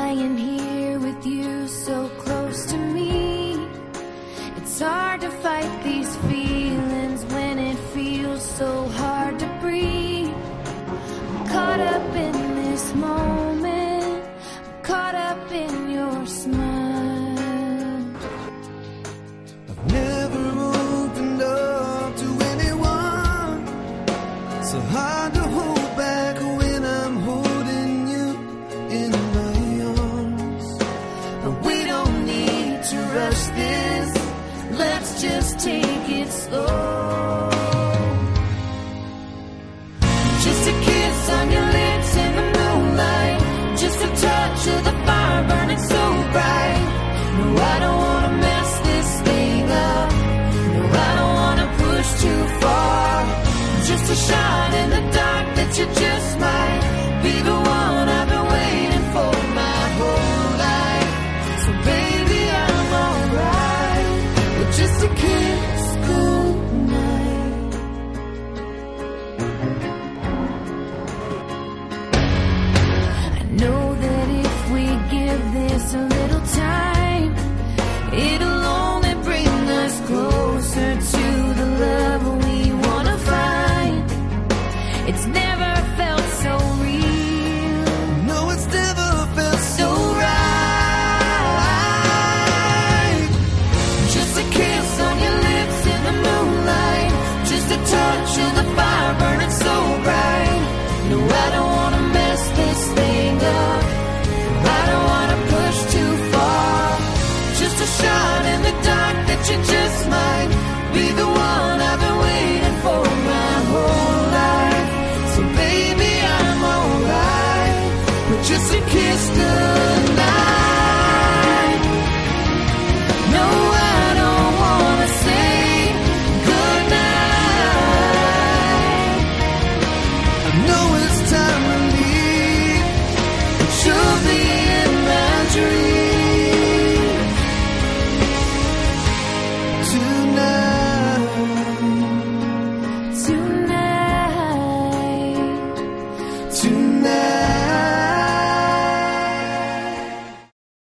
lying here with you so close to me. It's hard to fight these feelings when it feels so hard to breathe. I'm caught up in this moment, I'm caught up in your smile. I've never opened up to anyone, so hard to hold back when I'm holding you in my arms. But we don't need to rush this, let's just take it slow. Just a kiss on your lips in the moonlight, just a touch of the fire burning so bright. No, I don't wanna mess this thing up, no, I don't wanna push too far. Just a shine in the dark that you just might be the one I've been waiting for my whole life. So baby, I'm alright with just a kiss goodnight. I know that if we give this a little time, it'll only bring us closer to the